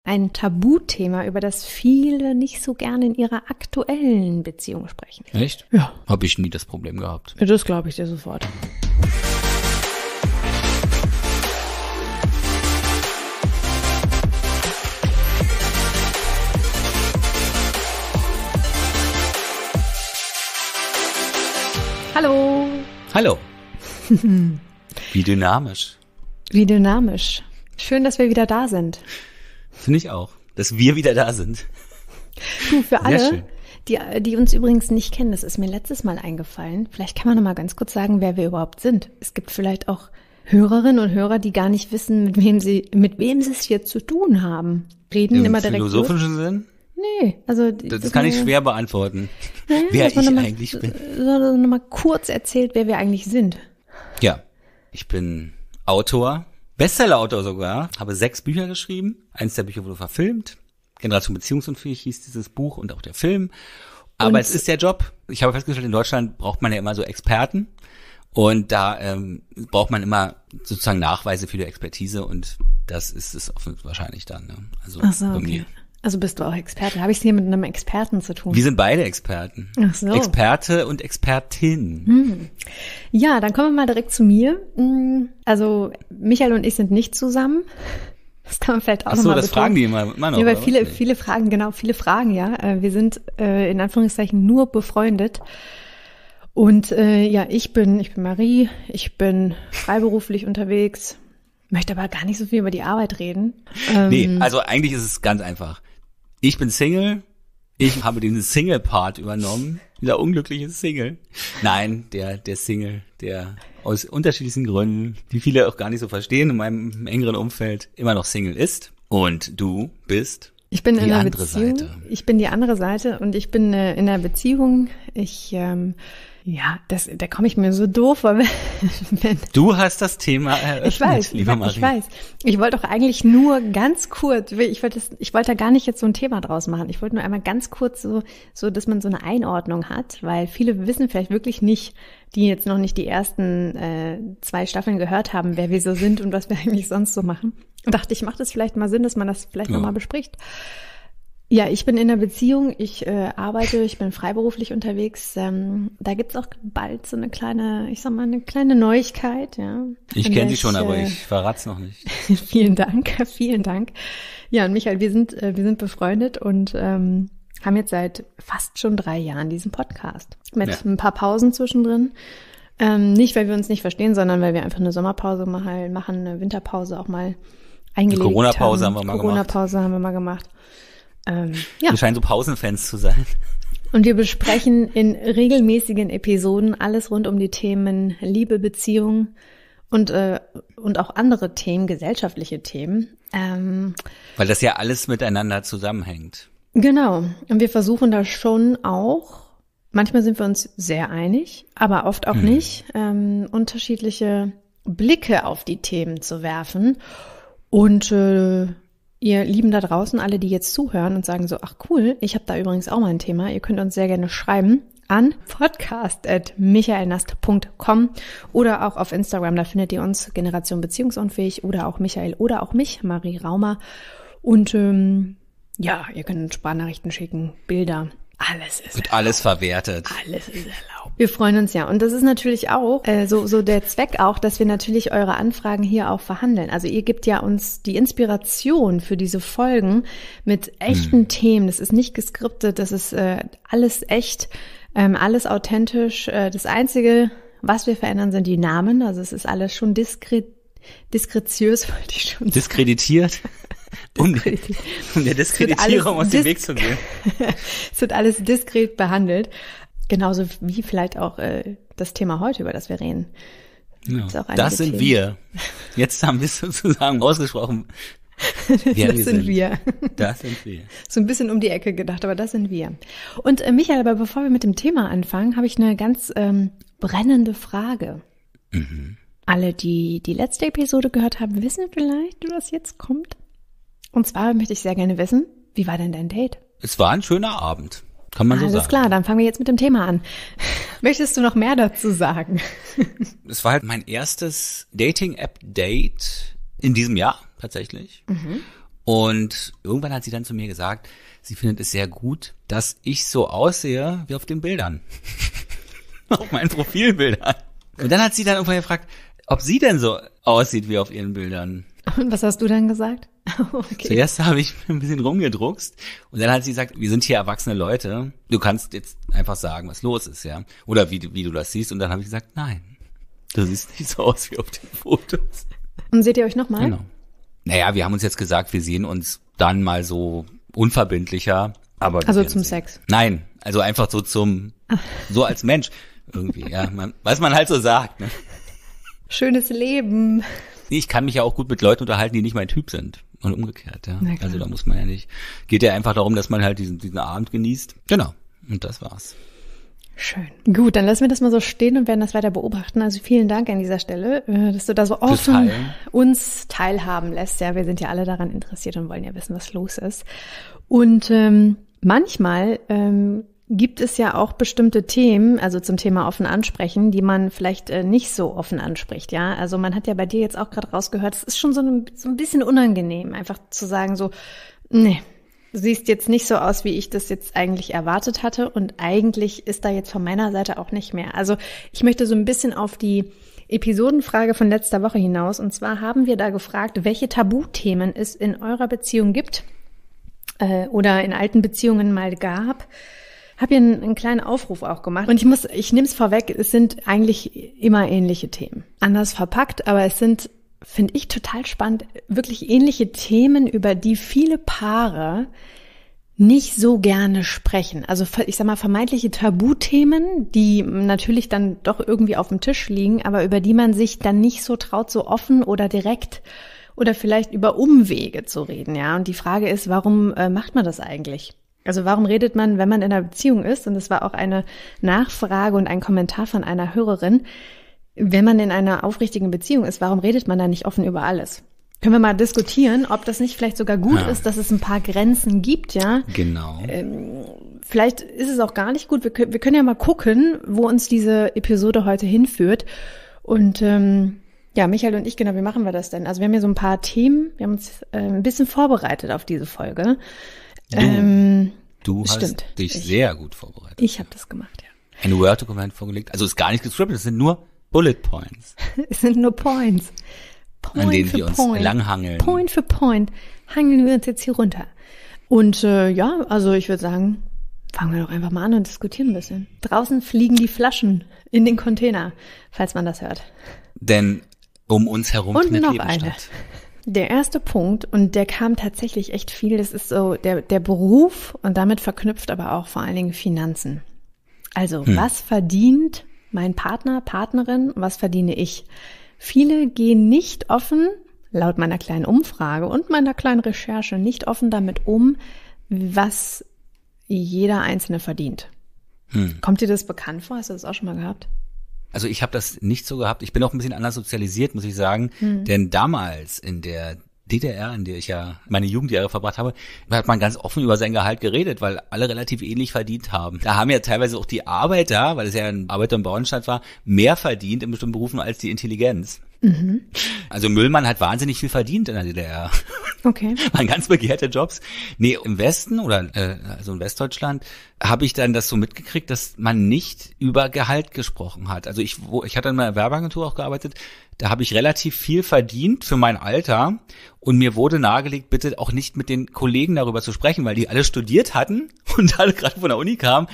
ein Tabuthema, über das viele nicht so gerne in ihrer aktuellen Beziehung sprechen. Echt? Ja. Habe ich nie das Problem gehabt. Das glaube ich dir sofort. Hallo. Hallo. Wie dynamisch. Wie dynamisch. Schön, dass wir wieder da sind. Finde ich auch, dass wir wieder da sind. Du, für alle, die uns übrigens nicht kennen, das ist mir letztes Mal eingefallen. Vielleicht kann man noch mal ganz kurz sagen, wer wir überhaupt sind. Es gibt vielleicht auch Hörerinnen und Hörer, die gar nicht wissen, mit wem sie es hier zu tun haben. Reden immer direkt Im philosophischen Sinn? Nee, also das kann ich schwer beantworten, wer ich eigentlich bin. Sondern nochmal kurz erzählt, wer wir eigentlich sind. Ja, ich bin Autor, Bestseller-Autor sogar, habe 6 Bücher geschrieben. Eins der Bücher wurde verfilmt. Generation Beziehungsunfähig hieß dieses Buch und auch der Film. Aber es ist der Job. Ich habe festgestellt, in Deutschland braucht man ja immer so Experten. Und da braucht man immer sozusagen Nachweise für die Expertise. Und das ist es wahrscheinlich dann. Ne? Also ach so, bei okay. mir. Also bist du auch Experte? Habe ich es hier mit einem Experten zu tun? Wir sind beide Experten. Ach so. Experte und Expertin. Ja, dann kommen wir mal direkt zu mir. Also Michael und ich sind nicht zusammen. Das kann man vielleicht auch nochmal betonen. Das fragen die immer noch. Ja, weil viele fragen, ja. Wir sind in Anführungszeichen nur befreundet. Und ich bin Marie, ich bin freiberuflich unterwegs, möchte aber gar nicht so viel über die Arbeit reden. Nee, also eigentlich ist es ganz einfach. Ich bin Single, ich habe den Single-Part übernommen, dieser unglückliche Single. Nein, der Single, der aus unterschiedlichsten Gründen, die viele auch gar nicht so verstehen, in meinem engeren Umfeld immer noch Single ist. Und du bist ich bin die in einer andere Beziehung. Seite. Ich bin die andere Seite und ich bin in einer Beziehung. Da komme ich mir so doof vor, wenn du hast das Thema eröffnet, liebe Marie. Ich weiß. Ich wollte doch eigentlich nur ganz kurz, ich wollte gar nicht jetzt so ein Thema draus machen. Ich wollte nur einmal ganz kurz so, dass man so eine Einordnung hat, weil viele wissen vielleicht wirklich nicht, die jetzt noch nicht die ersten 2 Staffeln gehört haben, wer wir so sind und was wir eigentlich sonst so machen. Und dachte, ich macht es vielleicht mal Sinn, dass man das vielleicht nochmal bespricht. Ja, ich bin in einer Beziehung, ich arbeite, ich bin freiberuflich unterwegs. Da gibt's auch bald so eine kleine Neuigkeit. Ja. Ich kenne sie schon, aber ich verrat's noch nicht. Vielen Dank. Ja, und Michael, wir sind befreundet und haben jetzt seit fast schon 3 Jahren diesen Podcast. Mit ein paar Pausen zwischendrin. Nicht, weil wir uns nicht verstehen, sondern weil wir einfach eine Sommerpause machen, eine Winterpause auch mal eingelegt haben. Corona-Pause haben wir mal gemacht. Corona-Pause haben wir mal gemacht. Wir scheinen so Pausenfans zu sein. Und wir besprechen in regelmäßigen Episoden alles rund um die Themen Liebe, Beziehung und auch andere Themen, gesellschaftliche Themen. Weil das ja alles miteinander zusammenhängt. Genau. Und wir versuchen da schon auch, manchmal sind wir uns sehr einig, aber oft auch nicht, unterschiedliche Blicke auf die Themen zu werfen. Und ihr Lieben da draußen, alle, die jetzt zuhören und sagen so, ach cool, ich habe da übrigens auch mal ein Thema. Ihr könnt uns sehr gerne schreiben an podcast@michaelnast.com oder auch auf Instagram. Da findet ihr uns Generation Beziehungsunfähig oder auch Michael oder auch mich, Marie Raumer. Und ihr könnt uns Sprachnachrichten schicken, Bilder. Wird alles verwertet. Alles ist erlaubt. Wir freuen uns ja. Und das ist natürlich auch so der Zweck auch, dass wir natürlich eure Anfragen hier auch verhandeln. Also ihr gebt ja uns die Inspiration für diese Folgen mit echten Themen. Das ist nicht geskriptet, das ist alles echt, alles authentisch. Das Einzige, was wir verändern, sind die Namen. Also es ist alles schon diskretiös, wollte ich schon sagen. Diskreditiert? Um der Diskreditierung aus dem Weg zu gehen. Es wird alles diskret behandelt. Genauso wie vielleicht auch das Thema heute, über das wir reden. Ja, das sind wir. Jetzt haben wir es sozusagen ausgesprochen. Das sind wir. Das sind wir. So ein bisschen um die Ecke gedacht, aber das sind wir. Und Michael, aber bevor wir mit dem Thema anfangen, habe ich eine ganz brennende Frage. Alle, die die letzte Episode gehört haben, wissen vielleicht, was jetzt kommt. Und zwar möchte ich sehr gerne wissen, wie war denn dein Date? Es war ein schöner Abend, kann man so sagen. Alles klar, dann fangen wir jetzt mit dem Thema an. Möchtest du noch mehr dazu sagen? Es war halt mein erstes Dating-App-Date in diesem Jahr tatsächlich. Und irgendwann hat sie dann zu mir gesagt, sie findet es sehr gut, dass ich so aussehe wie auf den Bildern. Auf meinen Profilbildern. Und dann hat sie dann irgendwann gefragt, ob sie denn so aussieht wie auf ihren Bildern. Und was hast du dann gesagt? Okay. Zuerst habe ich ein bisschen rumgedruckst und dann hat sie gesagt, wir sind hier erwachsene Leute, du kannst jetzt einfach sagen, was los ist, ja. Oder wie du das siehst. Und dann habe ich gesagt, nein, du siehst nicht so aus wie auf den Fotos. Und seht ihr euch nochmal? Genau. Naja, wir haben uns jetzt gesagt, wir sehen uns dann mal so unverbindlicher. Aber also zum Sex? Nein, also einfach so so als Mensch irgendwie, ja. Was man halt so sagt, ne? Schönes Leben. Nee, ich kann mich ja auch gut mit Leuten unterhalten, die nicht mein Typ sind. Und umgekehrt, ja. Also da muss man ja nicht. Geht ja einfach darum, dass man halt diesen Abend genießt. Genau. Und das war's. Schön. Gut, dann lassen wir das mal so stehen und werden das weiter beobachten. Also vielen Dank an dieser Stelle, dass du da so offen uns teilhaben lässt. Ja, wir sind ja alle daran interessiert und wollen ja wissen, was los ist. Und manchmal gibt es ja auch bestimmte Themen, also zum Thema offen ansprechen, die man vielleicht nicht so offen anspricht, ja. Also man hat ja bei dir jetzt auch gerade rausgehört, es ist schon so ein bisschen unangenehm, einfach zu sagen so, nee, du siehst jetzt nicht so aus, wie ich das jetzt eigentlich erwartet hatte und eigentlich ist da jetzt von meiner Seite auch nicht mehr. Also ich möchte so ein bisschen auf die Episodenfrage von letzter Woche hinaus und zwar haben wir da gefragt, welche Tabuthemen es in eurer Beziehung gibt oder in alten Beziehungen mal gab. Habe hier einen kleinen Aufruf auch gemacht und ich nehme es vorweg, es sind eigentlich immer ähnliche Themen. Anders verpackt, aber es sind, finde ich total spannend, wirklich ähnliche Themen, über die viele Paare nicht so gerne sprechen. Also ich sag mal vermeintliche Tabuthemen, die natürlich dann doch irgendwie auf dem Tisch liegen, aber über die man sich dann nicht so traut, so offen oder direkt oder vielleicht über Umwege zu reden, ja. Und die Frage ist, warum macht man das eigentlich? Also warum redet man, wenn man in einer Beziehung ist, und das war auch eine Nachfrage und ein Kommentar von einer Hörerin, wenn man in einer aufrichtigen Beziehung ist, warum redet man da nicht offen über alles? Können wir mal diskutieren, ob das nicht vielleicht sogar gut ist, dass es ein paar Grenzen gibt, ja? Genau. Vielleicht ist es auch gar nicht gut. Wir können ja mal gucken, wo uns diese Episode heute hinführt. Und ja, Michael und ich, genau, wie machen wir das denn? Also wir haben hier so ein paar Themen, wir haben uns ein bisschen vorbereitet auf diese Folge. Du hast dich sehr gut vorbereitet. Ich habe das gemacht, ja. Ein Word-Dokument vorgelegt. Also es ist gar nicht gescriptet, es sind nur Bullet Points. Es sind nur Points. An denen wir uns langhangeln. Point für Point hangeln wir uns jetzt hier runter. Und ja, also ich würde sagen, fangen wir doch einfach mal an und diskutieren ein bisschen. Draußen fliegen die Flaschen in den Container, falls man das hört. Denn um uns herum findet Leben statt. Der erste Punkt, und der kam tatsächlich echt viel, das ist so der Beruf und damit verknüpft aber auch vor allen Dingen Finanzen. Also, was verdient mein Partner, Partnerin, was verdiene ich? Viele gehen nicht offen, laut meiner kleinen Umfrage und meiner kleinen Recherche, nicht offen damit um, was jeder Einzelne verdient. Kommt dir das bekannt vor? Hast du das auch schon mal gehabt? Also ich habe das nicht so gehabt. Ich bin auch ein bisschen anders sozialisiert, muss ich sagen. Denn damals in der DDR, in der ich ja meine Jugendjahre verbracht habe, hat man ganz offen über sein Gehalt geredet, weil alle relativ ähnlich verdient haben. Da haben ja teilweise auch die Arbeiter, weil es ja ein Arbeiter- und Bauernstaat war, mehr verdient in bestimmten Berufen als die Intelligenz. Also Müllmann hat wahnsinnig viel verdient in der DDR. Okay. Waren ganz begehrte Jobs. Nee, im Westen oder also in Westdeutschland habe ich dann das so mitgekriegt, dass man nicht über Gehalt gesprochen hat. Also ich hatte in meiner Werbeagentur auch gearbeitet, da habe ich relativ viel verdient für mein Alter und mir wurde nahegelegt, bitte auch nicht mit den Kollegen darüber zu sprechen, weil die alle studiert hatten und alle gerade von der Uni kamen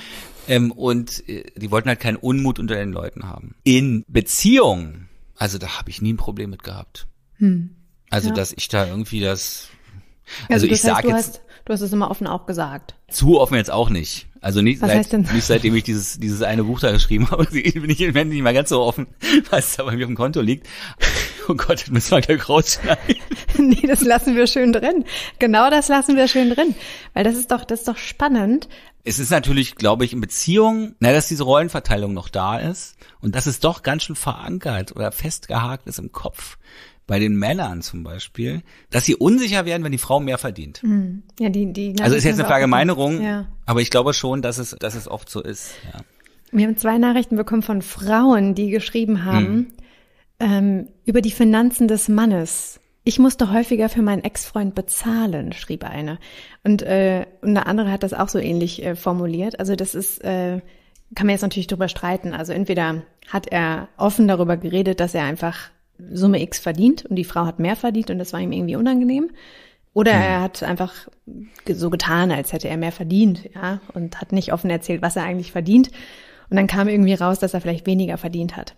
und die wollten halt keinen Unmut unter den Leuten haben. In Beziehungen, also da habe ich nie ein Problem mit gehabt. Also dass ich da irgendwie das, also ich sage jetzt, du hast es immer offen auch gesagt. Zu offen jetzt auch nicht. Also nicht seitdem ich dieses eine Buch da geschrieben habe, bin ich nicht mal ganz so offen, was da bei mir auf dem Konto liegt. Oh Gott, das müssen wir gleich rausschneiden. Nee, das lassen wir schön drin. Genau das lassen wir schön drin. Weil das ist doch spannend. Es ist natürlich, glaube ich, in Beziehungen, dass diese Rollenverteilung noch da ist und dass es doch ganz schön verankert oder festgehakt ist im Kopf. Bei den Männern zum Beispiel, dass sie unsicher werden, wenn die Frau mehr verdient. Ja, also ist jetzt eine Verallgemeinerung, ja. Aber ich glaube schon, dass es oft so ist. Ja. Wir haben 2 Nachrichten bekommen von Frauen, die geschrieben haben, über die Finanzen des Mannes Ich musste häufiger für meinen Ex-Freund bezahlen, schrieb eine. Und eine andere hat das auch so ähnlich formuliert. Also das ist, kann man jetzt natürlich drüber streiten. Also entweder hat er offen darüber geredet, dass er einfach Summe X verdient und die Frau hat mehr verdient und das war ihm irgendwie unangenehm. Oder er hat einfach so getan, als hätte er mehr verdient, ja, und hat nicht offen erzählt, was er eigentlich verdient. Und dann kam irgendwie raus, dass er vielleicht weniger verdient hat.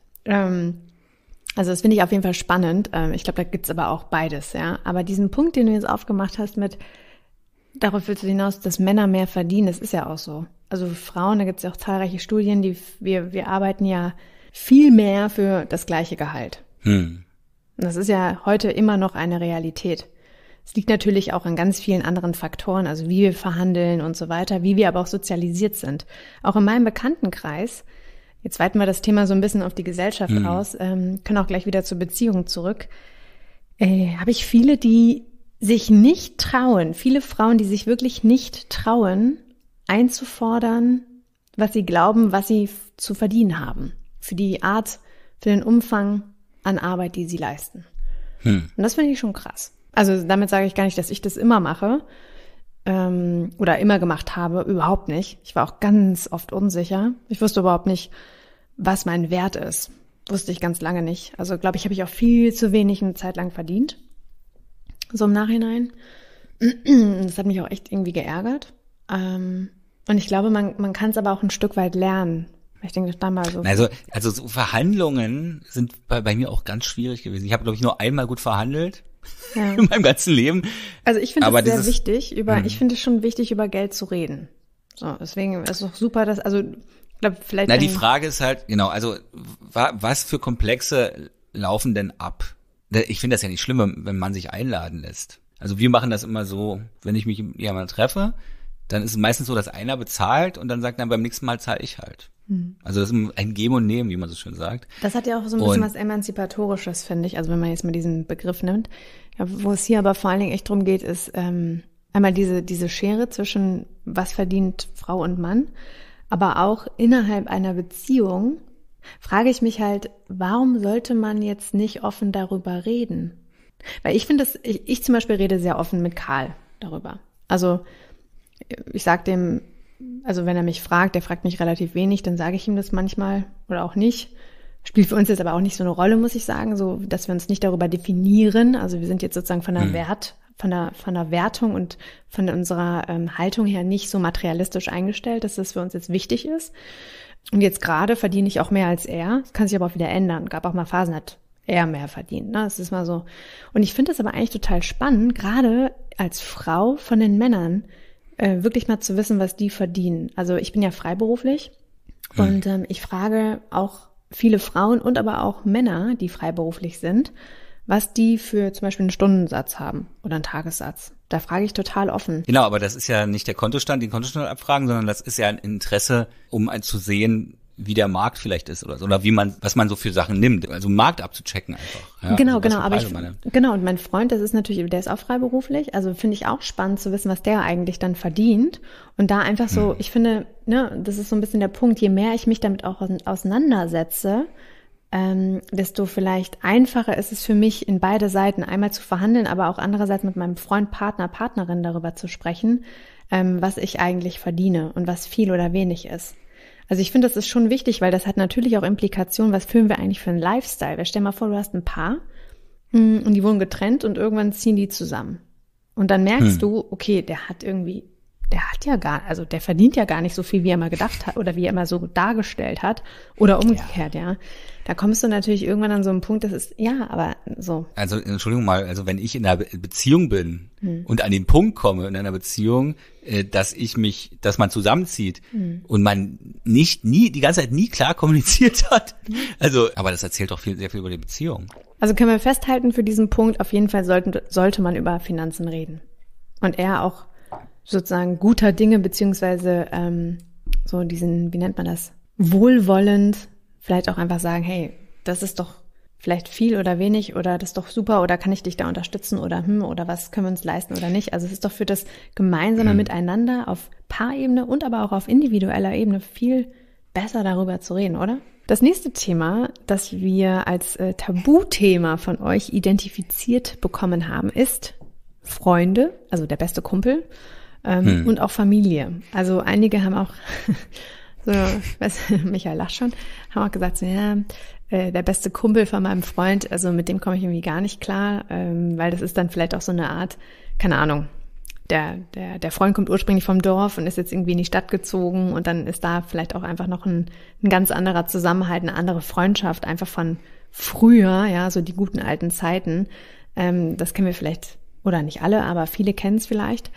Also das finde ich auf jeden Fall spannend. Ich glaube, da gibt's aber auch beides, ja. Aber diesen Punkt, den du jetzt aufgemacht hast mit, darauf willst du hinaus, dass Männer mehr verdienen, das ist ja auch so. Also für Frauen, da gibt's ja auch zahlreiche Studien, wir arbeiten ja viel mehr für das gleiche Gehalt. Und das ist ja heute immer noch eine Realität. Es liegt natürlich auch an ganz vielen anderen Faktoren, also wie wir verhandeln und so weiter, wie wir aber auch sozialisiert sind. Auch in meinem Bekanntenkreis, jetzt weiten wir das Thema so ein bisschen auf die Gesellschaft aus, können auch gleich wieder zur Beziehung zurück, habe ich viele, die sich nicht trauen, viele Frauen, die sich wirklich nicht trauen, einzufordern, was sie glauben, was sie zu verdienen haben. Für die Art, für den Umfang an Arbeit, die sie leisten. Und das finde ich schon krass. Also damit sage ich gar nicht, dass ich das immer mache oder immer gemacht habe, überhaupt nicht. Ich war auch ganz oft unsicher. Ich wusste überhaupt nicht, was mein Wert ist. Wusste ich ganz lange nicht. Also glaube ich, habe ich auch viel zu wenig eine Zeit lang verdient. So im Nachhinein. Das hat mich auch echt irgendwie geärgert. Und ich glaube, man kann es aber auch ein Stück weit lernen. Ich denke, da mal so. Also so Verhandlungen sind bei mir auch ganz schwierig gewesen. Ich habe, glaube ich, nur einmal gut verhandelt in meinem ganzen Leben. Also ich finde es sehr wichtig, ich finde es schon wichtig, über Geld zu reden. So, deswegen ist es auch super, dass, also, ich glaube, vielleicht. Die Frage ist halt, genau, also, was für Komplexe laufen denn ab? Ich finde das ja nicht schlimm, wenn man sich einladen lässt. Also wir machen das immer so, wenn ich mich mit jemandem treffe, dann ist es meistens so, dass einer bezahlt und dann sagt dann beim nächsten Mal zahle ich halt. Also das ist ein Geben und Nehmen, wie man so schön sagt. Das hat ja auch so ein bisschen was Emanzipatorisches, finde ich. Also wenn man jetzt mal diesen Begriff nimmt. Ja, wo es hier aber vor allen Dingen echt drum geht, ist einmal diese Schere zwischen was verdient Frau und Mann, aber auch innerhalb einer Beziehung frage ich mich halt, warum sollte man jetzt nicht offen darüber reden? Weil ich finde, ich zum Beispiel rede sehr offen mit Karl darüber. Also ich sag dem, also wenn er mich fragt, der fragt mich relativ wenig, dann sage ich ihm das manchmal oder auch nicht. Spielt für uns jetzt aber auch nicht so eine Rolle, muss ich sagen, so dass wir uns nicht darüber definieren. Also wir sind jetzt sozusagen von der Wertung und von unserer Haltung her nicht so materialistisch eingestellt, dass das für uns jetzt wichtig ist. Und jetzt gerade verdiene ich auch mehr als er. Das kann sich aber auch wieder ändern. Gab auch mal Phasen, hat er mehr verdient. Ne? Das ist mal so. Und ich finde das aber eigentlich total spannend, gerade als Frau von den Männern, wirklich mal zu wissen, was die verdienen. Also ich bin ja freiberuflich und ich frage auch viele Frauen und aber auch Männer, die freiberuflich sind, was die für zum Beispiel einen Stundensatz haben oder einen Tagessatz. Da frage ich total offen. Genau, aber das ist ja nicht den Kontostand abfragen, sondern das ist ja ein Interesse, um zu sehen, wie der Markt vielleicht ist oder so, oder was man so für Sachen nimmt, also einen Markt abzuchecken einfach. Ja, genau, also aber und mein Freund, der ist auch freiberuflich, also finde ich auch spannend zu wissen, was der eigentlich dann verdient und da einfach so, ich finde, ne, das ist so ein bisschen der Punkt, je mehr ich mich damit auch auseinandersetze, desto vielleicht einfacher ist es für mich, in beide Seiten einmal zu verhandeln, aber auch andererseits mit meinem Freund, Partner, Partnerin darüber zu sprechen, was ich eigentlich verdiene und was viel oder wenig ist. Also ich finde, das ist schon wichtig, weil das hat natürlich auch Implikationen, was führen wir eigentlich für einen Lifestyle? Stell dir mal vor, du hast ein Paar und die wohnen getrennt und irgendwann ziehen die zusammen. Und dann merkst du, okay, der verdient ja gar nicht so viel, wie er mal gedacht hat oder wie er immer so dargestellt hat oder umgekehrt, ja. Da kommst du natürlich irgendwann an so einen Punkt, das ist, ja, aber so. Also, Entschuldigung mal, also wenn ich in einer Beziehung bin und an den Punkt komme in einer Beziehung, dass man zusammenzieht und man die ganze Zeit nie klar kommuniziert hat. Also, aber das erzählt doch sehr viel über die Beziehung. Also können wir festhalten für diesen Punkt, auf jeden Fall sollte man über Finanzen reden. Und er auch sozusagen guter Dinge, beziehungsweise so diesen, wie nennt man das, wohlwollend, vielleicht auch einfach sagen, hey, das ist doch vielleicht viel oder wenig oder das ist doch super oder kann ich dich da unterstützen oder was können wir uns leisten oder nicht. Also es ist doch für das gemeinsame Miteinander auf Paarebene und aber auch auf individueller Ebene viel besser darüber zu reden, oder? Das nächste Thema, das wir als Tabuthema von euch identifiziert bekommen haben, ist Freunde, also der beste Kumpel, und auch Familie. Also einige haben auch, so, Michael lacht schon, haben auch gesagt, so, ja, der beste Kumpel von meinem Freund, also mit dem komme ich irgendwie gar nicht klar, weil das ist dann vielleicht auch so eine Art, keine Ahnung, der Freund kommt ursprünglich vom Dorf und ist jetzt irgendwie in die Stadt gezogen und dann ist da vielleicht auch einfach noch ein ganz anderer Zusammenhalt, eine andere Freundschaft, einfach von früher, ja, so die guten alten Zeiten. Das kennen wir vielleicht, oder nicht alle, aber viele kennen es vielleicht.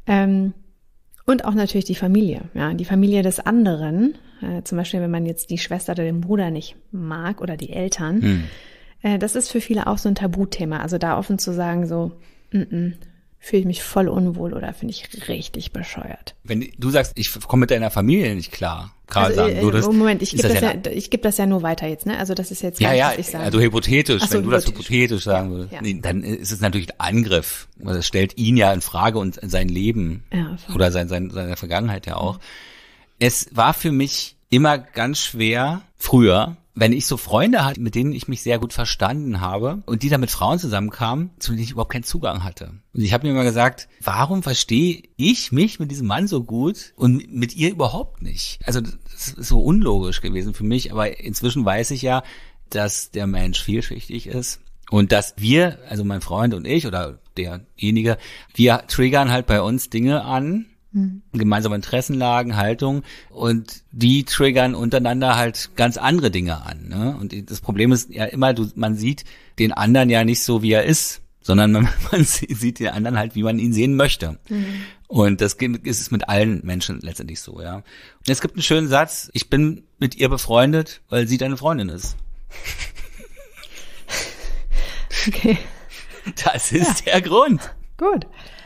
Und auch natürlich die Familie, ja, die Familie des anderen, zum Beispiel, wenn man jetzt die Schwester oder den Bruder nicht mag oder die Eltern. Das ist für viele auch so ein Tabuthema, also da offen zu sagen, so, fühle ich mich voll unwohl oder finde ich richtig bescheuert. Wenn du sagst, ich komme mit deiner Familie nicht klar, gerade sagen würdest. Moment, ich gebe das ja nur weiter jetzt, ne? Also das ist jetzt gar nicht, was ich sage. Also hypothetisch, so, wenn du das hypothetisch sagen würdest, dann ist es natürlich ein Angriff. Also es stellt ihn ja in Frage und sein Leben oder seine Vergangenheit ja auch. Es war für mich immer ganz schwer, früher, wenn ich so Freunde hatte, mit denen ich mich sehr gut verstanden habe und die dann mit Frauen zusammenkamen, zu denen ich überhaupt keinen Zugang hatte. Und ich habe mir immer gesagt, warum verstehe ich mich mit diesem Mann so gut und mit ihr überhaupt nicht? Also das ist so unlogisch gewesen für mich, aber inzwischen weiß ich ja, dass der Mensch vielschichtig ist und dass wir, also mein Freund und ich oder derjenige, wir triggern halt bei uns Dinge an, gemeinsame Interessenlagen, Haltung und die triggern untereinander halt ganz andere Dinge an. Ne? Und das Problem ist ja immer, man sieht den anderen ja nicht so, wie er ist, sondern man sieht den anderen halt, wie man ihn sehen möchte. Und das ist es mit allen Menschen letztendlich so, ja. Und es gibt einen schönen Satz, ich bin mit ihr befreundet, weil sie deine Freundin ist. Okay. Das ist der Grund. Gut.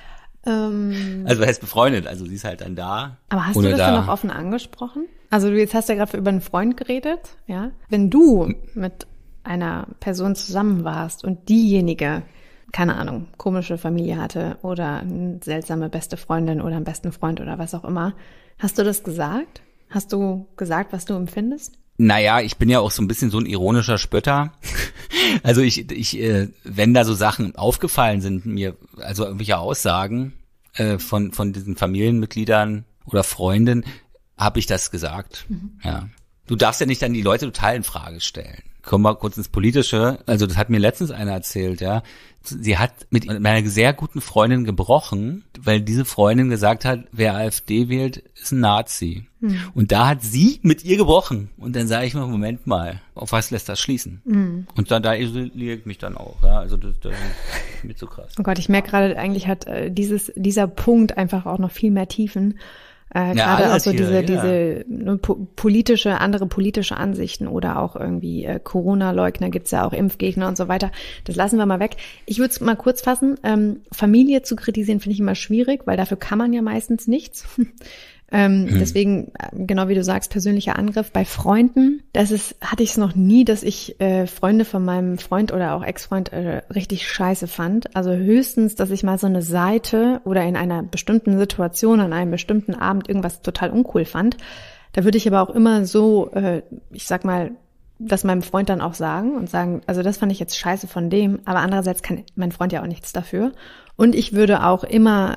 Also er ist befreundet, also sie ist halt dann da. Aber hast du das dann auch offen angesprochen? Also du jetzt hast ja gerade über einen Freund geredet, ja? Wenn du mit einer Person zusammen warst und diejenige, keine Ahnung, komische Familie hatte oder eine seltsame beste Freundin oder einen besten Freund oder was auch immer, hast du das gesagt? Hast du gesagt, was du empfindest? Naja, ich bin ja auch so ein bisschen so ein ironischer Spötter. Also wenn da so Sachen aufgefallen sind mir, also irgendwelche Aussagen von diesen Familienmitgliedern oder Freunden, habe ich das gesagt. Ja. Du darfst ja nicht dann die Leute total in Frage stellen. Kommen wir kurz ins Politische. Also das hat mir letztens einer erzählt, ja. Sie hat mit meiner sehr guten Freundin gebrochen, weil diese Freundin gesagt hat, wer AfD wählt, ist ein Nazi. Und da hat sie mit ihr gebrochen. Und dann sage ich mir, Moment mal, auf was lässt das schließen? Und dann da isoliere ich mich dann auch. Ja. Also das ist mir zu krass. Oh Gott, ich merke gerade, eigentlich hat dieser Punkt einfach auch noch viel mehr Tiefen. Gerade auch so diese andere politische Ansichten oder auch irgendwie Corona-Leugner gibt's ja auch, Impfgegner und so weiter. Das lassen wir mal weg. Ich würde es mal kurz fassen. Familie zu kritisieren finde ich immer schwierig, weil dafür kann man ja meistens nichts. Deswegen, genau wie du sagst, persönlicher Angriff. Bei Freunden, hatte ich es noch nie, dass ich Freunde von meinem Freund oder auch Ex-Freund richtig scheiße fand. Also höchstens, dass ich mal so eine Seite oder in einer bestimmten Situation, an einem bestimmten Abend irgendwas total uncool fand. Da würde ich aber auch immer so, ich sag mal, das meinem Freund dann auch sagen, also das fand ich jetzt scheiße von dem, aber andererseits kann mein Freund ja auch nichts dafür. Und ich würde auch immer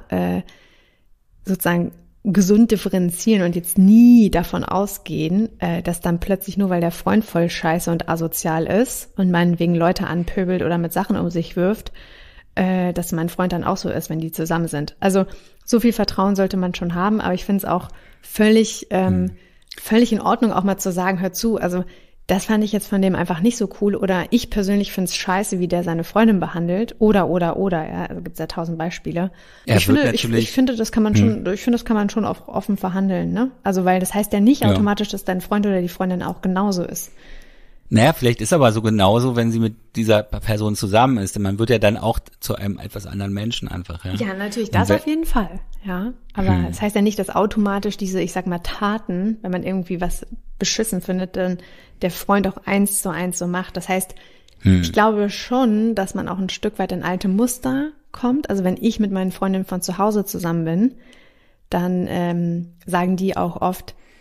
sozusagen gesund differenzieren und jetzt nie davon ausgehen, dass dann plötzlich nur, weil der Freund voll scheiße und asozial ist und meinetwegen Leute anpöbelt oder mit Sachen um sich wirft, dass mein Freund dann auch so ist, wenn die zusammen sind. Also so viel Vertrauen sollte man schon haben, aber ich finde es auch völlig in Ordnung, auch mal zu sagen, hör zu, also das fand ich jetzt von dem einfach nicht so cool oder ich persönlich finde es scheiße, wie der seine Freundin behandelt oder, ja, also gibt's ja 1000 Beispiele. Ich finde, das kann man schon auch offen verhandeln, ne? Also, weil das heißt ja nicht automatisch, dass dein Freund oder die Freundin auch genauso ist. Naja, vielleicht ist aber so genauso, wenn sie mit dieser Person zusammen ist. Denn man wird ja dann auch zu einem etwas anderen Menschen einfach, ja. Ja, natürlich, das auf jeden Fall, ja. Aber das heißt ja nicht, dass automatisch diese, ich sag mal, Taten, wenn man irgendwie was beschissen findet, dann der Freund auch 1:1 so macht. Das heißt, ich glaube schon, dass man auch ein Stück weit in alte Muster kommt. Also wenn ich mit meinen Freundinnen von zu Hause zusammen bin, dann sagen die auch oft,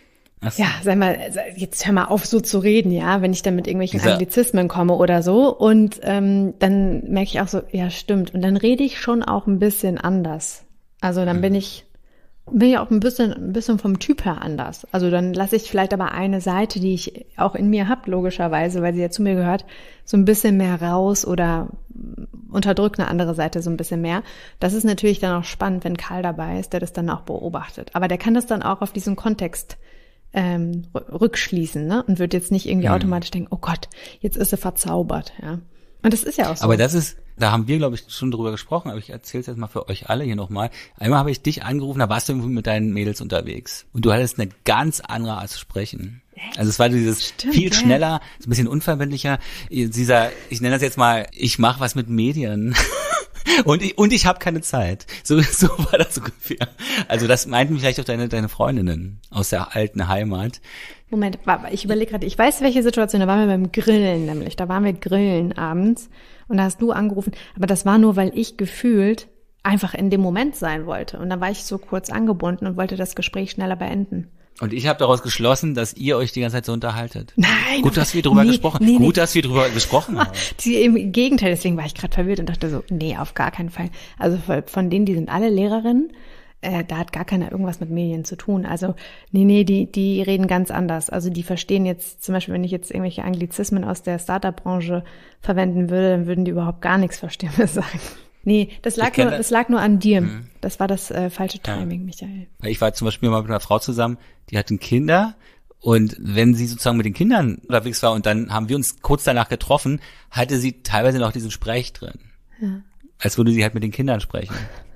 Ja, sag mal, jetzt hör mal auf so zu reden, ja, wenn ich dann mit irgendwelchen Anglizismen komme oder so. Und dann merke ich auch so, ja, stimmt. Und dann rede ich schon auch ein bisschen anders. Also dann bin ich auch ein bisschen vom Typ her anders. Also dann lasse ich vielleicht aber eine Seite, die ich auch in mir habe, logischerweise, weil sie ja zu mir gehört, so ein bisschen mehr raus oder unterdrückt eine andere Seite so ein bisschen mehr. Das ist natürlich dann auch spannend, wenn Karl dabei ist, der das dann auch beobachtet. Aber der kann das dann auch auf diesen Kontext rückschließen, ne? Und wird jetzt nicht irgendwie automatisch denken, oh Gott, jetzt ist sie verzaubert, ja. Und das ist ja auch so. Aber da haben wir, glaube ich, schon drüber gesprochen, aber ich erzähle es jetzt mal für euch alle hier nochmal. Einmal habe ich dich angerufen, da warst du irgendwie mit deinen Mädels unterwegs. Und du hattest eine ganz andere Art zu sprechen. Also es war dieses viel schneller, so ein bisschen unverbindlicher, ich nenne das jetzt mal, ich mache was mit Medien. Und ich habe keine Zeit. So war das ungefähr. Also das meinten vielleicht auch deine Freundinnen aus der alten Heimat. Moment, ich überlege gerade, ich weiß, welche Situation, da waren wir beim Grillen nämlich, da waren wir grillen abends und da hast du angerufen, aber das war nur, weil ich gefühlt einfach in dem Moment sein wollte und dann war ich so kurz angebunden und wollte das Gespräch schneller beenden. Und ich habe daraus geschlossen, dass ihr euch die ganze Zeit so unterhaltet. Nein. Gut, dass wir drüber gesprochen haben. Im Gegenteil, deswegen war ich gerade verwirrt und dachte so, nee, auf gar keinen Fall. Also von denen, die sind alle Lehrerinnen, da hat gar keiner irgendwas mit Medien zu tun. Also nee, die reden ganz anders. Also die verstehen jetzt, zum Beispiel, wenn ich jetzt irgendwelche Anglizismen aus der Startup-Branche verwenden würde, dann würden die überhaupt gar nichts verstehen, was sagen. Nee, das lag nur an dir. Das war das falsche Timing, Michael. Ich war zum Beispiel mal mit einer Frau zusammen, die hatten Kinder und wenn sie sozusagen mit den Kindern unterwegs war und dann haben wir uns kurz danach getroffen, hatte sie teilweise noch diesen Sprech drin. Ja. Als würde sie halt mit den Kindern sprechen.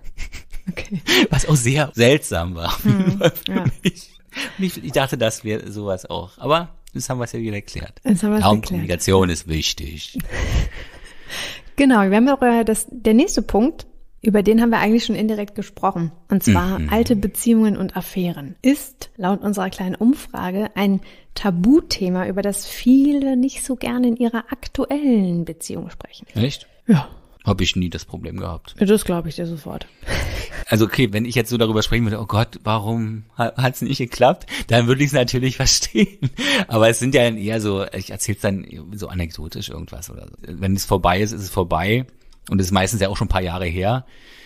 Okay. Was auch sehr seltsam war für mich. Ich dachte, das wäre sowas auch. Aber das haben wir es ja wieder erklärt. Kommunikation ist wichtig. Genau, wir haben auch der nächste Punkt, über den haben wir eigentlich schon indirekt gesprochen. Und zwar alte Beziehungen und Affären. Ist laut unserer kleinen Umfrage ein Tabuthema, über das viele nicht so gerne in ihrer aktuellen Beziehung sprechen. Echt? Ja. Habe ich nie das Problem gehabt. Das glaube ich dir sofort. Also okay, wenn ich jetzt so darüber sprechen würde, oh Gott, warum hat's nicht geklappt, dann würde ich es natürlich verstehen. Aber es sind ja dann eher so, ich erzähle es dann so anekdotisch irgendwas oder so. Wenn es vorbei ist, ist es vorbei. Und es ist meistens ja auch schon ein paar Jahre her.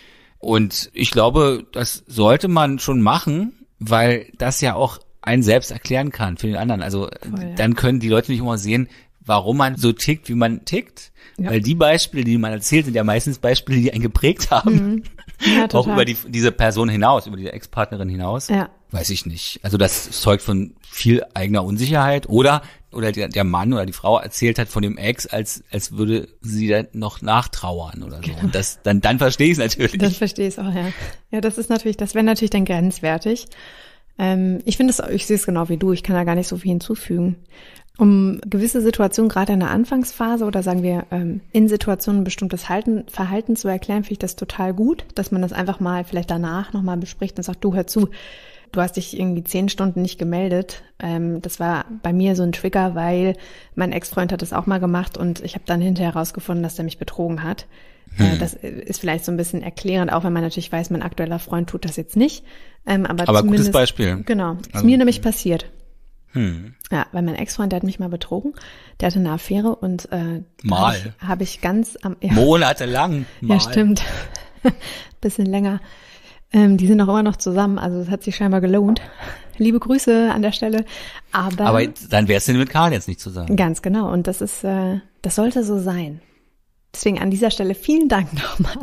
Und ich glaube, das sollte man schon machen, weil das ja auch einen selbst erklären kann für den anderen. Also dann können die Leute nicht immer sehen, warum man so tickt, wie man tickt. Ja. Weil die Beispiele, die man erzählt, sind ja meistens Beispiele, die einen geprägt haben. Ja, auch über diese Person hinaus, über diese Ex-Partnerin hinaus. Ja. Weiß ich nicht. Also das zeugt von viel eigener Unsicherheit. Oder der Mann oder die Frau erzählt hat von dem Ex, als würde sie dann noch nachtrauern oder so. Genau. Und das, dann verstehe ich es natürlich. Das verstehe ich auch, ja. Ja, das wäre natürlich dann grenzwertig. Ich sehe es genau wie du. Ich kann da gar nicht so viel hinzufügen. Um gewisse Situationen, gerade in der Anfangsphase oder sagen wir in Situationen ein bestimmtes Verhalten zu erklären, finde ich das total gut, dass man das einfach mal vielleicht danach nochmal bespricht und sagt, du, hör zu, du hast dich irgendwie 10 Stunden nicht gemeldet. Das war bei mir so ein Trigger, weil mein Ex-Freund hat das auch mal gemacht und ich habe dann hinterher herausgefunden, dass der mich betrogen hat. Das ist vielleicht so ein bisschen erklärend, auch wenn man natürlich weiß, mein aktueller Freund tut das jetzt nicht. Aber gutes Beispiel. Genau, ist mir nämlich passiert. Ja, weil mein Ex-Freund, der hat mich mal betrogen, der hatte eine Affäre und habe ich ganz monatelang mal. Ja, stimmt. Bisschen länger. Die sind auch immer noch zusammen, also es hat sich scheinbar gelohnt. Liebe Grüße an der Stelle. Aber dann wärst du mit Karl jetzt nicht zusammen. Ganz genau. Und das sollte so sein. Deswegen an dieser Stelle vielen Dank nochmal.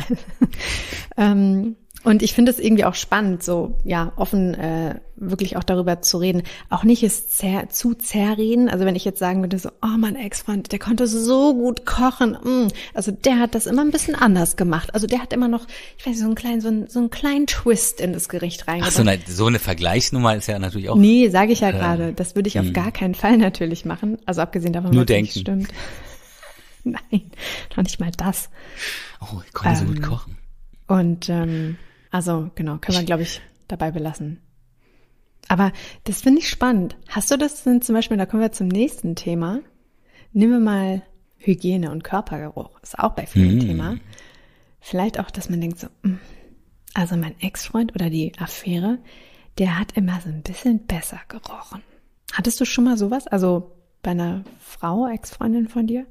Und ich finde es irgendwie auch spannend, so offen wirklich auch darüber zu reden. Auch nicht zu zerreden. Also wenn ich jetzt sagen würde, so, oh, mein Ex-Freund, der konnte so gut kochen. Also der hat das immer ein bisschen anders gemacht. Also der hat immer noch, ich weiß nicht, so einen kleinen Twist in das Gericht reingebracht. Ach so eine Vergleichsnummer ist ja natürlich auch. Nee, sage ich ja gerade. Das würde ich auf gar keinen Fall natürlich machen. Also abgesehen davon, nur was denken. Nicht stimmt. Nein, noch nicht mal das. Oh, ich konnte so gut kochen. Und also genau, können wir, glaube ich, dabei belassen. Aber das finde ich spannend. Hast du das denn zum Beispiel, da kommen wir zum nächsten Thema. Nehmen wir mal Hygiene und Körpergeruch. Ist auch bei vielen Thema. Vielleicht auch, dass man denkt so, also mein Ex-Freund oder die Affäre, der hat immer so ein bisschen besser gerochen. Hattest du schon mal sowas? Also bei einer Frau, Ex-Freundin von dir?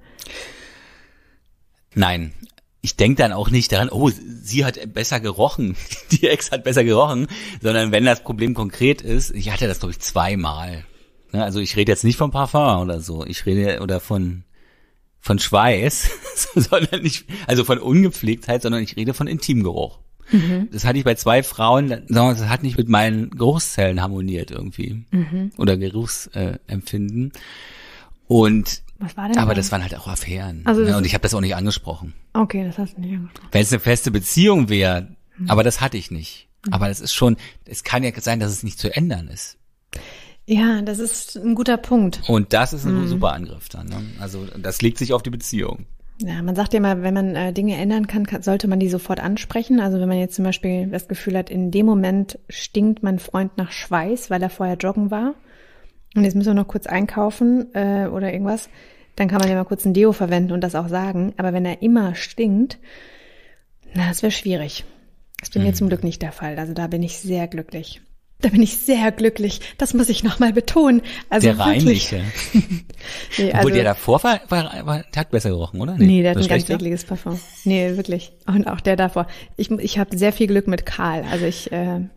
Nein. Ich denke dann auch nicht daran, oh, sie hat besser gerochen, die Ex hat besser gerochen, sondern wenn das Problem konkret ist, ich hatte das, glaube ich, 2-mal. Ne, also ich rede jetzt nicht von Parfum oder so, ich rede oder von Schweiß, sondern nicht, also von Ungepflegtheit, sondern ich rede von Intimgeruch. Das hatte ich bei 2 Frauen, das hat nicht mit meinen Geruchszellen harmoniert irgendwie. Oder Geruchsempfinden. Und was war denn aber das? das waren halt auch Affären. Also ne? Und ich habe das auch nicht angesprochen. Okay, das hast du nicht angesprochen. Wenn es eine feste Beziehung wäre, aber das hatte ich nicht. Aber das ist schon, es kann ja sein, dass es nicht zu ändern ist. Ja, das ist ein guter Punkt. Und das ist ein super Angriff dann. Ne? Also das legt sich auf die Beziehung. Ja, man sagt ja immer, wenn man Dinge ändern kann, sollte man die sofort ansprechen. Also wenn man jetzt zum Beispiel das Gefühl hat, in dem Moment stinkt mein Freund nach Schweiß, weil er vorher joggen war und jetzt müssen wir noch kurz einkaufen oder irgendwas, dann kann man ja mal kurz ein Deo verwenden und das auch sagen. Aber wenn er immer stinkt, na, das wäre schwierig. Das ist bei mir zum Glück nicht der Fall. Also da bin ich sehr glücklich. Da bin ich sehr glücklich. Das muss ich nochmal betonen. Also der wirklich. Reinliche. Nee, Obwohl der davor der hat besser gerochen, oder? Nee, der hat ein ganz schlechter? ekliges Parfum. Nee, wirklich. Und auch der davor. Ich habe sehr viel Glück mit Karl. Also ich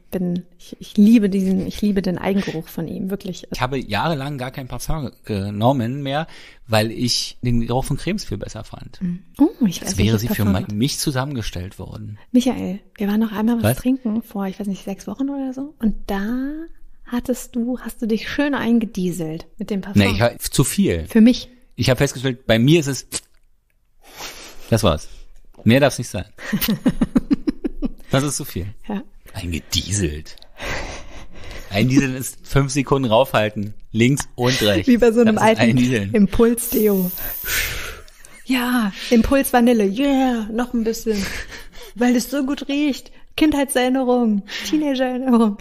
liebe den Eigengeruch von ihm, wirklich. Ich habe jahrelang gar kein Parfum genommen mehr, weil ich den Geruch von Cremes viel besser fand. Oh, ich weiß Das nicht, wäre was sie für Parfum- mich zusammengestellt worden. Michael, wir waren noch einmal was Was? trinken vor, ich weiß nicht, 6 Wochen oder so. Und da hast du dich schön eingedieselt mit dem Parfum. Nee, zu viel. Für mich. Ich habe festgestellt, bei mir ist es, das war's. Mehr darf es nicht sein. Das ist zu viel. Ja. Eingedieselt. Eindieseln ist 5 Sekunden raufhalten, links und rechts. Wie bei so einem Das ist alten Eindieseln. Impuls-Deo. Ja, Impuls Vanille. Yeah, noch ein bisschen. Weil es so gut riecht. Kindheitserinnerung, Teenagererinnerung.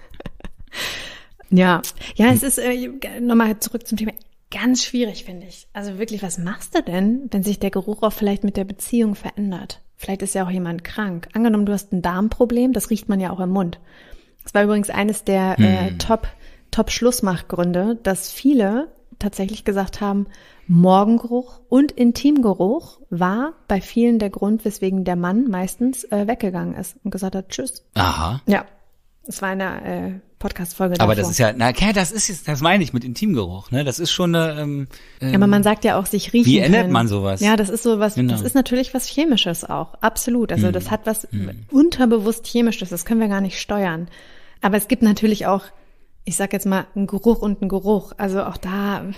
Ja, es ist, nochmal zurück zum Thema, ganz schwierig, finde ich. Also wirklich, was machst du denn, wenn sich der Geruch auch vielleicht mit der Beziehung verändert? Vielleicht ist ja auch jemand krank. Angenommen, du hast ein Darmproblem, das riecht man ja auch im Mund. Das war übrigens eines der Top-Schlussmachgründe, dass viele tatsächlich gesagt haben, Morgengeruch und Intimgeruch war bei vielen der Grund, weswegen der Mann meistens weggegangen ist und gesagt hat, tschüss. Aha. Ja, es war eine Podcast-Folge Aber davor. das ist ja, das meine ich mit Intimgeruch, ne? Das ist schon eine, aber man sagt ja auch, sich riechen wie ändert können. man sowas? Ja, das ist so was, Genau. das ist natürlich was Chemisches auch, absolut. Also das hat was unterbewusst Chemisches, das können wir gar nicht steuern. Aber es gibt natürlich auch, ich sag jetzt mal, einen Geruch und einen Geruch. Also auch da,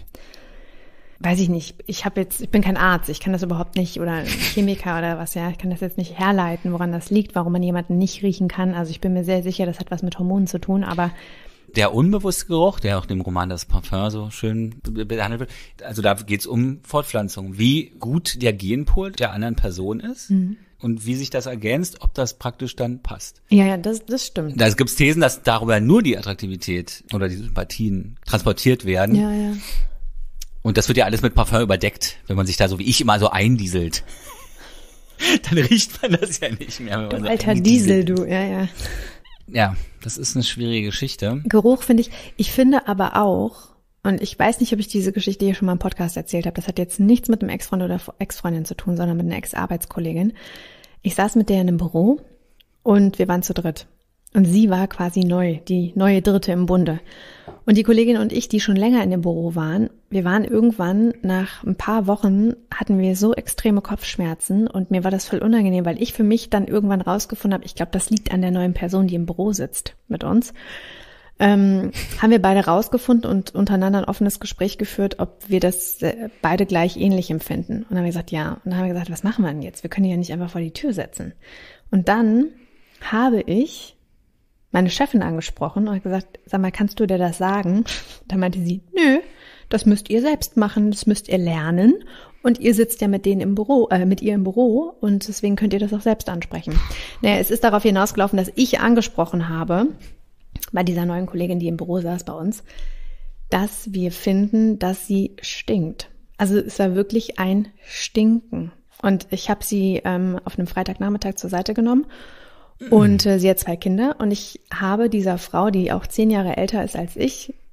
weiß ich nicht, ich bin kein Arzt, ich kann das überhaupt nicht, oder Chemiker oder was, ja, ich kann das jetzt nicht herleiten, woran das liegt, warum man jemanden nicht riechen kann. Also ich bin mir sehr sicher, das hat was mit Hormonen zu tun, aber Der unbewusste Geruch, der auch im Roman das Parfum so schön behandelt wird, also da geht's um Fortpflanzung, wie gut der Genpool der anderen Person ist und wie sich das ergänzt, ob das praktisch dann passt. ja, das stimmt. Da gibt's Thesen, dass darüber nur die Attraktivität oder die Sympathien transportiert werden. Ja, ja. Und das wird ja alles mit Parfum überdeckt, wenn man sich da so wie ich immer so eindieselt. Dann riecht man das ja nicht mehr. Wenn man Du so alter eingedieselt. Diesel, du, ja. Ja, das ist eine schwierige Geschichte. Geruch ich finde aber auch, und ich weiß nicht, ob ich diese Geschichte hier schon mal im Podcast erzählt habe, das hat jetzt nichts mit einem Ex-Freund oder Ex-Freundin zu tun, sondern mit einer Ex-Arbeitskollegin. Ich saß mit der in einem Büro und wir waren zu dritt. Und sie war quasi neu, die neue Dritte im Bunde. Und die Kollegin und ich, die schon länger in dem Büro waren, wir waren irgendwann, nach ein paar Wochen, hatten wir so extreme Kopfschmerzen und mir war das voll unangenehm, weil ich für mich dann irgendwann rausgefunden habe, ich glaube, das liegt an der neuen Person, die im Büro sitzt mit uns. Haben wir beide rausgefunden und untereinander ein offenes Gespräch geführt, ob wir das beide gleich ähnlich empfinden. Und dann haben wir gesagt, ja. Und dann haben wir gesagt, was machen wir denn jetzt? Wir können die ja nicht einfach vor die Tür setzen. Und dann habe ich meine Chefin angesprochen und gesagt, sag mal, kannst du dir das sagen? Da meinte sie, nö, das müsst ihr selbst machen, das müsst ihr lernen und ihr sitzt ja mit denen im Büro, mit ihr im Büro und deswegen könnt ihr das auch selbst ansprechen. Naja, es ist darauf hinausgelaufen, dass ich angesprochen habe, bei dieser neuen Kollegin, die im Büro saß bei uns, dass wir finden, dass sie stinkt. Also es war wirklich ein Stinken. Und ich habe sie auf einem Freitagnachmittag zur Seite genommen. Und sie hat 2 Kinder und ich habe dieser Frau, die auch 10 Jahre älter ist als ich,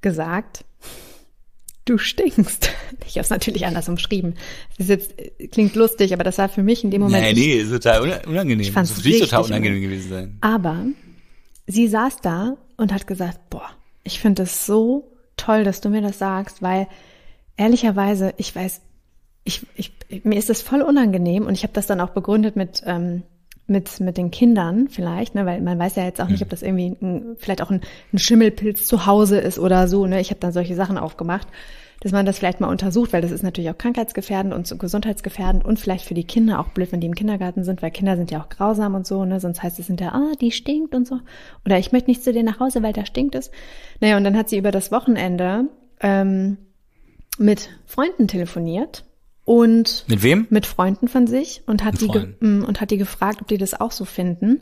gesagt, du stinkst. Ich habe es natürlich anders umschrieben. Das ist jetzt, klingt lustig, aber das war für mich in dem Moment. Nee, ist total unangenehm. Ich fand's das muss total richtig unangenehm gewesen sein. Aber sie saß da und hat gesagt, boah, ich finde es so toll, dass du mir das sagst, weil ehrlicherweise, ich weiß, mir ist das voll unangenehm und ich habe das dann auch begründet mit den Kindern vielleicht, ne, weil man weiß ja jetzt auch nicht, ob das irgendwie vielleicht auch ein Schimmelpilz zu Hause ist oder so, ne. Ich habe dann solche Sachen aufgemacht, dass man das vielleicht mal untersucht, weil das ist natürlich auch krankheitsgefährdend und so gesundheitsgefährdend und vielleicht für die Kinder auch blöd, wenn die im Kindergarten sind, weil Kinder sind ja auch grausam und so, ne, sonst heißt es hinterher, die stinkt und so. Oder ich möchte nicht zu dir nach Hause, weil da stinkt es. Naja, und dann hat sie über das Wochenende mit Freunden telefoniert. Und mit wem? Mit Freunden von sich und hat die gefragt, ob die das auch so finden.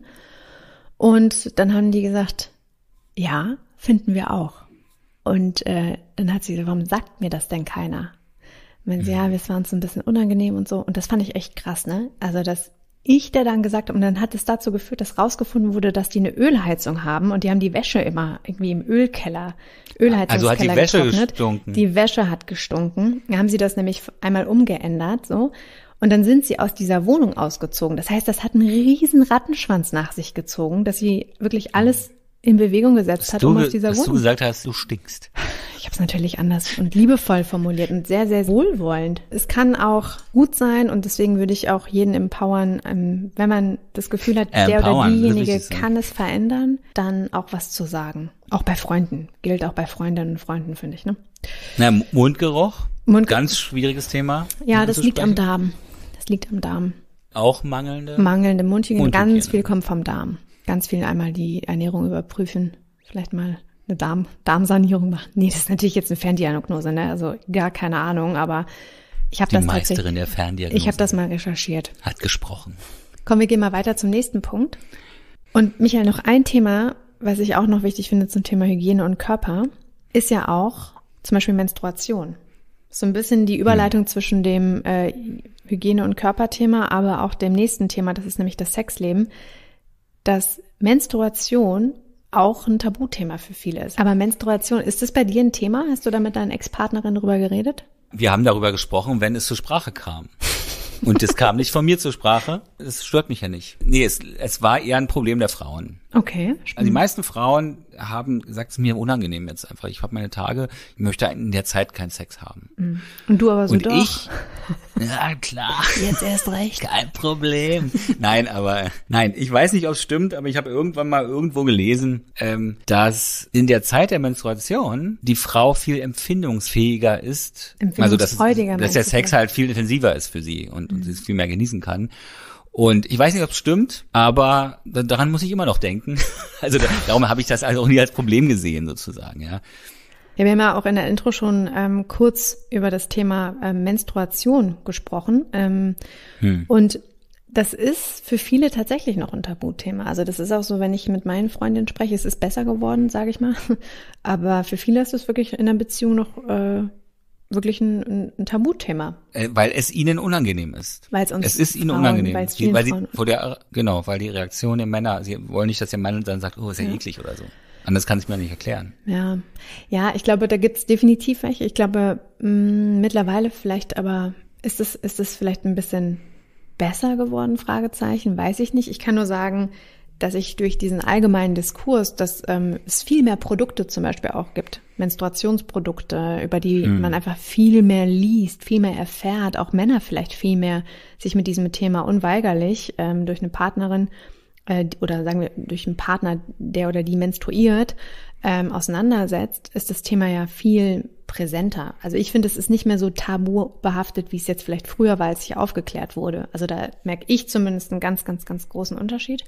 Und dann haben die gesagt, ja, finden wir auch. Und dann hat sie gesagt, warum sagt mir das denn keiner? Wenn sie, ja, es war uns so ein bisschen unangenehm und so. Und das fand ich echt krass, ne? Also, dass ich der dann gesagt habe, und dann hat es dazu geführt, dass rausgefunden wurde, dass die eine Ölheizung haben und die haben die Wäsche immer irgendwie im Ölheizungskeller also hat die Wäsche getrocknet. gestunken. Die Wäsche hat gestunken. Dann haben sie das nämlich einmal umgeändert, so. Und dann sind sie aus dieser Wohnung ausgezogen. Das heißt, das hat einen riesen Rattenschwanz nach sich gezogen, dass sie wirklich alles in Bewegung gesetzt hat, um aus dieser Wohnung. Dass du gesagt hast, du stinkst. Ich habe es natürlich anders und liebevoll formuliert und sehr, sehr wohlwollend. Es kann auch gut sein und deswegen würde ich auch jeden empowern, wenn man das Gefühl hat, der oder diejenige kann es verändern, dann auch was zu sagen. Auch bei Freunden. Gilt auch bei Freundinnen und Freunden, finde ich, ne? Na, Mundgeruch. Ganz schwieriges Thema. Ja, das liegt am Darm. Das liegt am Darm. Auch mangelnde Mundhygiene. Ganz viel kommt vom Darm. Ganz viel einmal die Ernährung überprüfen. Vielleicht mal eine Darmsanierung machen. Nee, das ist natürlich jetzt eine Ferndiagnose, ne? Also gar keine Ahnung, aber ich habe das tatsächlich. Die Meisterin der Ferndiagnose. Ich habe das mal recherchiert. Hat gesprochen. Komm, wir gehen mal weiter zum nächsten Punkt. Und Michael, noch ein Thema, was ich auch noch wichtig finde zum Thema Hygiene und Körper, ist ja auch zum Beispiel Menstruation. So ein bisschen die Überleitung zwischen dem Hygiene- und Körperthema, aber auch dem nächsten Thema, das ist nämlich das Sexleben, dass Menstruation auch ein Tabuthema für viele ist. Aber Menstruation, ist das bei dir ein Thema? Hast du da mit deiner Ex-Partnerin drüber geredet? Wir haben darüber gesprochen, wenn es zur Sprache kam. Und es kam nicht von mir zur Sprache. Das stört mich ja nicht. Nee, es war eher ein Problem der Frauen. Okay. Also die meisten Frauen haben gesagt, es ist mir unangenehm jetzt einfach. Ich habe meine Tage, ich möchte in der Zeit keinen Sex haben. Und du aber so und doch. Ich, ja klar. Jetzt erst recht. Kein Problem. Nein, ich weiß nicht, ob es stimmt, aber ich habe irgendwann mal irgendwo gelesen, dass in der Zeit der Menstruation die Frau viel empfindungsfähiger ist. Also dass der Sex halt viel intensiver ist für sie und sie es viel mehr genießen kann. Und ich weiß nicht, ob es stimmt, aber daran muss ich immer noch denken. Also darum habe ich das also auch nie als Problem gesehen, sozusagen, ja. Ja, wir haben ja auch in der Intro schon kurz über das Thema Menstruation gesprochen. Und das ist für viele tatsächlich noch ein Tabuthema. Also das ist auch so, wenn ich mit meinen Freundinnen spreche, es ist besser geworden, sage ich mal. Aber für viele ist es wirklich in der Beziehung noch wirklich ein Tabuthema. Weil es ihnen unangenehm ist. Es ist ihnen unangenehm. Weil die Reaktion der Männer, sie wollen nicht, dass der Mann dann sagt, oh, ist ja eklig oder so. Anders kann ich mir nicht erklären. Ja, ich glaube, da gibt's definitiv welche. Ich glaube, mittlerweile vielleicht, aber ist es vielleicht ein bisschen besser geworden, Fragezeichen, weiß ich nicht. Ich kann nur sagen, dass ich durch diesen allgemeinen Diskurs, dass es viel mehr Produkte zum Beispiel auch gibt, Menstruationsprodukte, über die man einfach viel mehr liest, viel mehr erfährt, auch Männer vielleicht viel mehr sich mit diesem Thema unweigerlich durch eine Partnerin oder sagen wir durch einen Partner, der oder die menstruiert, auseinandersetzt, ist das Thema ja viel präsenter. Also ich finde, es ist nicht mehr so tabu behaftet, wie es jetzt vielleicht früher war, als ich aufgeklärt wurde. Also da merke ich zumindest einen ganz, ganz, ganz großen Unterschied.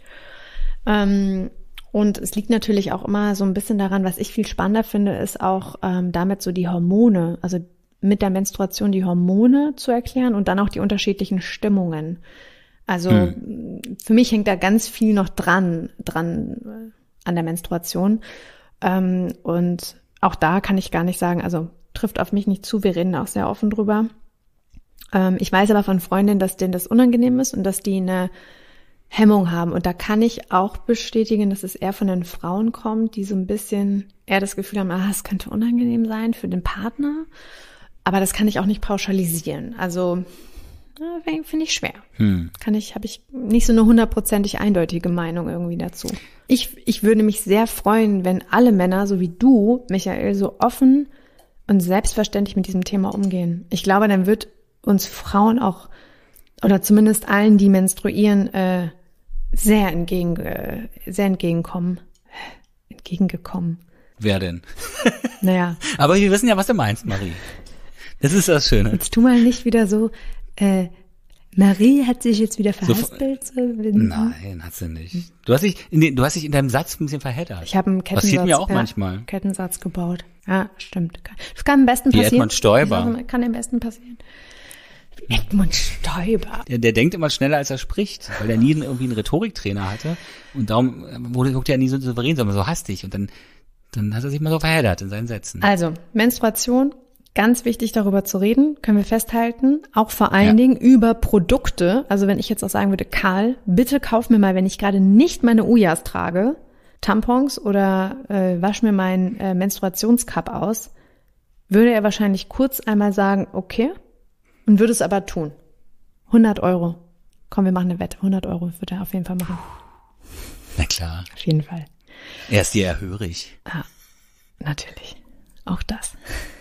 Und es liegt natürlich auch immer so ein bisschen daran, was ich viel spannender finde, ist auch damit so die Hormone, also mit der Menstruation die Hormone zu erklären und dann auch die unterschiedlichen Stimmungen. Also für mich hängt da ganz viel noch dran an der Menstruation. Und auch da kann ich gar nicht sagen, also trifft auf mich nicht zu, wir reden auch sehr offen drüber. Ich weiß aber von Freundinnen, dass denen das unangenehm ist und dass die eine Hemmung haben. Und da kann ich auch bestätigen, dass es eher von den Frauen kommt, die so ein bisschen eher das Gefühl haben, es könnte unangenehm sein für den Partner. Aber das kann ich auch nicht pauschalisieren. Also finde ich schwer. Habe ich nicht so eine 100% eindeutige Meinung irgendwie dazu. Ich würde mich sehr freuen, wenn alle Männer, so wie du, Michael, so offen und selbstverständlich mit diesem Thema umgehen. Ich glaube, dann wird uns Frauen auch, oder zumindest allen, die menstruieren, sehr entgegengekommen. Wer denn? Naja. Aber wir wissen ja, was du meinst, Marie. Das ist das Schöne. Jetzt tu mal nicht wieder so, Marie hat sich jetzt wieder verhaspelt. Nein, hat sie nicht. Du hast dich in deinem Satz ein bisschen verheddert. Ich habe einen Kettensatz. Passiert mir auch manchmal. Kettensatz gebaut. Ja, stimmt. Das kann am besten Wie passieren. Edmund Stoiber. Kann am besten passieren. Edmund Stoiber. Der denkt immer schneller, als er spricht, weil er nie irgendwie einen Rhetoriktrainer hatte. Und darum guckt er nie so souverän, sondern so hastig. Und dann hat er sich mal so verheddert in seinen Sätzen. Also, Menstruation. Ganz wichtig, darüber zu reden, können wir festhalten, auch vor allen Dingen über Produkte. Also wenn ich jetzt auch sagen würde, Karl, bitte kauf mir mal, wenn ich gerade nicht meine Ujas trage, Tampons oder wasch mir meinen Menstruationscup aus, würde er wahrscheinlich kurz einmal sagen, okay, und würde es aber tun. 100 €. Komm, wir machen eine Wette. 100 € würde er auf jeden Fall machen. Na klar. Auf jeden Fall. Er ist dir erhörig. Ah, natürlich. Auch das.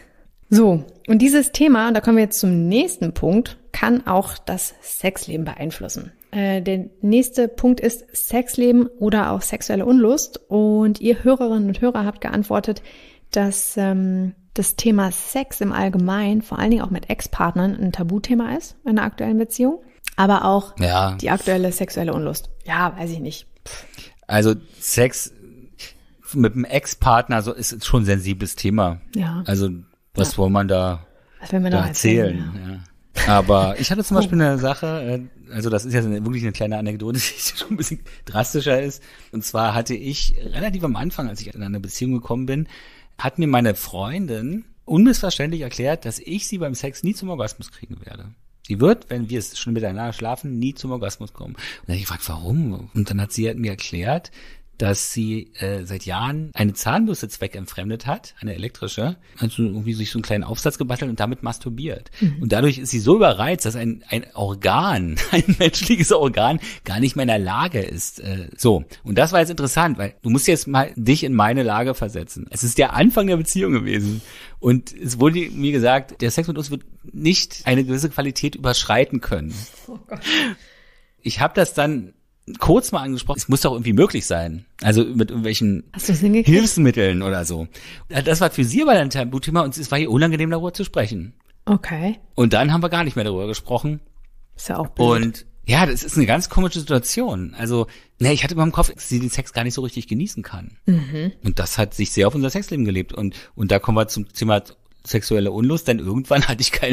So, und dieses Thema, und da kommen wir jetzt zum nächsten Punkt, kann auch das Sexleben beeinflussen. Der nächste Punkt ist Sexleben oder auch sexuelle Unlust. Und ihr Hörerinnen und Hörer habt geantwortet, dass das Thema Sex im Allgemeinen, vor allen Dingen auch mit Ex-Partnern, ein Tabuthema ist in einer aktuellen Beziehung. Aber auch die aktuelle sexuelle Unlust. Ja, weiß ich nicht. Also Sex mit einem Ex-Partner ist schon ein sensibles Thema. Ja. Also was will man da erzählen? Ja. Aber ich hatte zum Beispiel eine Sache, also das ist ja wirklich eine kleine Anekdote, die schon ein bisschen drastischer ist. Und zwar hatte ich relativ am Anfang, als ich in eine Beziehung gekommen bin, hat mir meine Freundin unmissverständlich erklärt, dass ich sie beim Sex nie zum Orgasmus kriegen werde. Sie wird, wenn wir es schon miteinander schlafen, nie zum Orgasmus kommen. Und dann habe ich gefragt, warum? Und dann hat sie mir erklärt, dass sie seit Jahren eine Zahnbürste zweckentfremdet hat, eine elektrische, also irgendwie sich so einen kleinen Aufsatz gebastelt und damit masturbiert. Und dadurch ist sie so überreizt, dass ein Organ, ein menschliches Organ, gar nicht mehr in der Lage ist. So, und das war jetzt interessant, weil du musst jetzt mal dich in meine Lage versetzen. Es ist der Anfang der Beziehung gewesen. Und es wurde mir gesagt, der Sex mit uns wird nicht eine gewisse Qualität überschreiten können. Oh Gott. Ich habe das dann kurz mal angesprochen, es muss doch irgendwie möglich sein. Also mit irgendwelchen Hilfsmitteln oder so. Das war für sie aber ein Tabuthema und es war ihr unangenehm, darüber zu sprechen. Okay. Und dann haben wir gar nicht mehr darüber gesprochen. Ist ja auch blöd. Und ja, das ist eine ganz komische Situation. Also, ich hatte immer im Kopf, dass sie den Sex gar nicht so richtig genießen kann. Und das hat sich sehr auf unser Sexleben gelebt. Und da kommen wir zum Thema sexuelle Unlust, denn irgendwann konnte ich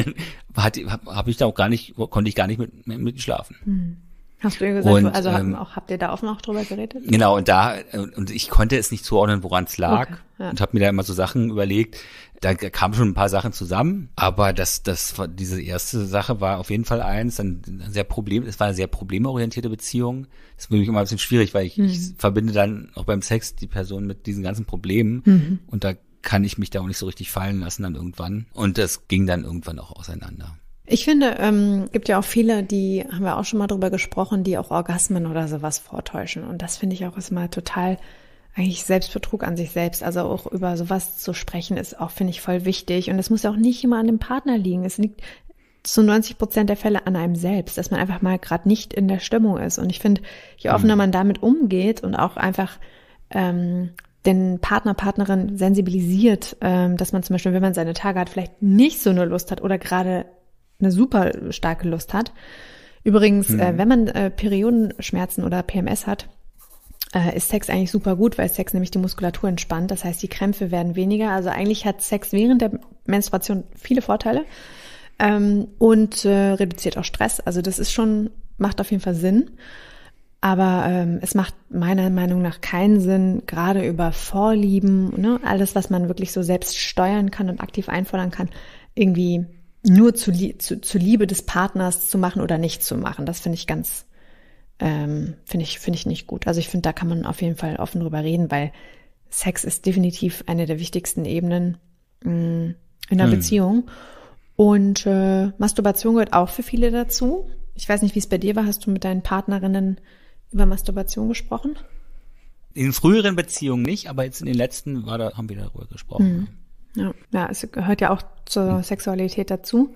gar nicht mit schlafen. Hast du ihr gesagt, habt ihr da offen auch drüber geredet? Genau, und ich konnte es nicht zuordnen, woran es lag, und habe mir da immer so Sachen überlegt. Da kamen schon ein paar Sachen zusammen, aber diese erste Sache war auf jeden Fall es war eine sehr problemorientierte Beziehung. Das ist für mich immer ein bisschen schwierig, weil ich verbinde dann auch beim Sex die Person mit diesen ganzen Problemen und da kann ich mich da auch nicht so richtig fallen lassen dann irgendwann. Und das ging dann irgendwann auch auseinander. Ich finde, gibt ja auch viele, die, haben wir auch schon mal drüber gesprochen, die auch Orgasmen oder sowas vortäuschen. Und das finde ich auch ist mal total eigentlich Selbstbetrug an sich selbst. Also auch über sowas zu sprechen ist auch, finde ich, voll wichtig. Und es muss ja auch nicht immer an dem Partner liegen. Es liegt zu 90% der Fälle an einem selbst, dass man einfach mal gerade nicht in der Stimmung ist. Und ich finde, je offener man damit umgeht und auch einfach den Partner, Partnerin sensibilisiert, dass man zum Beispiel, wenn man seine Tage hat, vielleicht nicht so eine Lust hat oder gerade eine super starke Lust hat. Übrigens, wenn man Periodenschmerzen oder PMS hat, ist Sex eigentlich super gut, weil Sex nämlich die Muskulatur entspannt. Das heißt, die Krämpfe werden weniger. Also eigentlich hat Sex während der Menstruation viele Vorteile und reduziert auch Stress. Also das ist macht auf jeden Fall Sinn. Aber es macht meiner Meinung nach keinen Sinn, gerade über Vorlieben, alles, was man wirklich so selbst steuern kann und aktiv einfordern kann, irgendwie nur zur Liebe des Partners zu machen oder nicht zu machen. Das finde ich ganz finde ich nicht gut. Also ich finde, da kann man auf jeden Fall offen drüber reden, weil Sex ist definitiv eine der wichtigsten Ebenen in einer Beziehung. Und Masturbation gehört auch für viele dazu. Ich weiß nicht, wie es bei dir war. Hast du mit deinen Partnerinnen über Masturbation gesprochen? In früheren Beziehungen nicht, aber jetzt in den letzten haben wir darüber gesprochen. Ja, es gehört ja auch zur Sexualität dazu.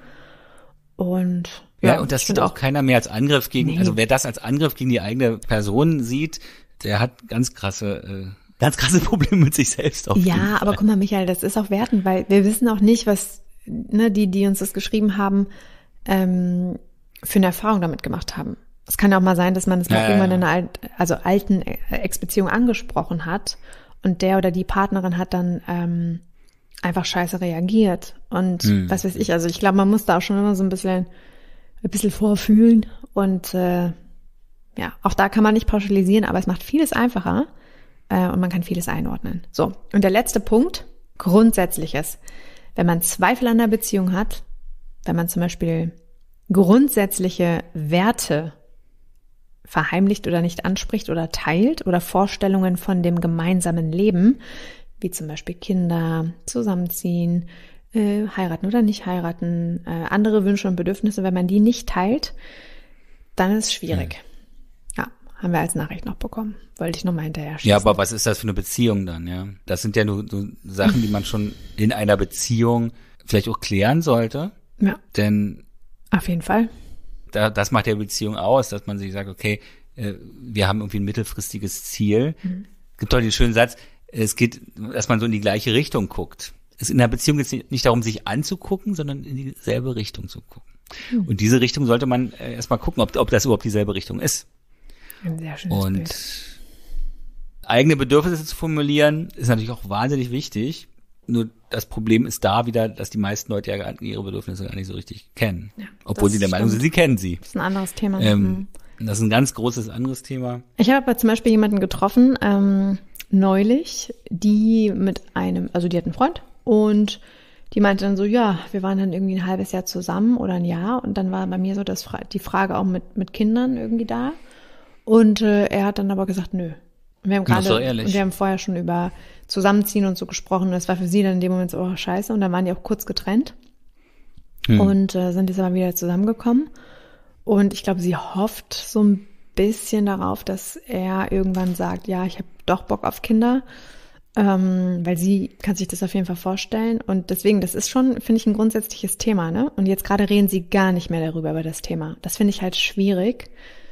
Und und das sieht auch keiner mehr als Angriff gegen, also wer das als Angriff gegen die eigene Person sieht, der hat ganz krasse Probleme mit sich selbst. Ja, aber guck mal, Michael, das ist auch wertend, weil wir wissen auch nicht, was die uns das geschrieben haben, für eine Erfahrung damit gemacht haben. Es kann ja auch mal sein, dass man es mal irgendwann in einer alten Ex-Beziehung angesprochen hat und der oder die Partnerin hat dann einfach scheiße reagiert und was weiß ich. Also ich glaube, man muss da auch schon immer so ein bisschen vorfühlen und auch da kann man nicht pauschalisieren, aber es macht vieles einfacher und man kann vieles einordnen. So, und der letzte Punkt, Grundsätzliches. Wenn man Zweifel an der Beziehung hat, wenn man zum Beispiel grundsätzliche Werte verheimlicht oder nicht anspricht oder teilt oder Vorstellungen von dem gemeinsamen Leben, wie zum Beispiel Kinder, zusammenziehen, heiraten oder nicht heiraten, andere Wünsche und Bedürfnisse, wenn man die nicht teilt, dann ist es schwierig. Ja, haben wir als Nachricht noch bekommen. Wollte ich nochmal hinterher schießen. Ja, aber was ist das für eine Beziehung dann, ja? Das sind ja nur so Sachen, die man schon in einer Beziehung vielleicht auch klären sollte. Ja. Denn auf jeden Fall. Das macht ja Beziehung aus, dass man sich sagt, okay, wir haben irgendwie ein mittelfristiges Ziel. Gibt doch den schönen Satz, es geht, dass man so in die gleiche Richtung guckt. In der Beziehung geht es nicht darum, sich anzugucken, sondern in dieselbe Richtung zu gucken. Und diese Richtung sollte man erstmal gucken, ob das überhaupt dieselbe Richtung ist. Ein sehr schönes Bild. Eigene Bedürfnisse zu formulieren, ist natürlich auch wahnsinnig wichtig. Nur das Problem ist da wieder, dass die meisten Leute ja ihre Bedürfnisse gar nicht so richtig kennen. Ja, obwohl sie der Meinung sind, sie kennen sie. Das ist ein anderes Thema. Das ist ein ganz großes anderes Thema. Ich habe aber zum Beispiel jemanden getroffen, neulich, die die hat einen Freund und die meinte dann so, ja, wir waren dann irgendwie ein halbes Jahr zusammen oder ein Jahr und dann war bei mir so die Frage auch mit Kindern irgendwie da und er hat dann aber gesagt, nö. Und wir haben vorher schon über Zusammenziehen und so gesprochen und das war für sie dann in dem Moment so, oh scheiße, und dann waren die auch kurz getrennt und sind jetzt aber wieder zusammengekommen und ich glaube, sie hofft so ein bisschen darauf, dass er irgendwann sagt, ja, ich habe doch Bock auf Kinder, weil sie kann sich das auf jeden Fall vorstellen und deswegen, das ist schon, finde ich, ein grundsätzliches Thema, ne? Und jetzt gerade reden sie gar nicht mehr darüber, über das Thema. Das finde ich halt schwierig,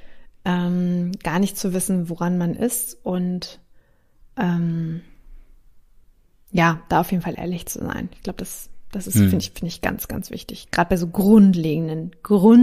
gar nicht zu wissen, woran man ist und da auf jeden Fall ehrlich zu sein. Ich glaube, das ist, finde ich ganz, ganz wichtig. Gerade bei so grundlegenden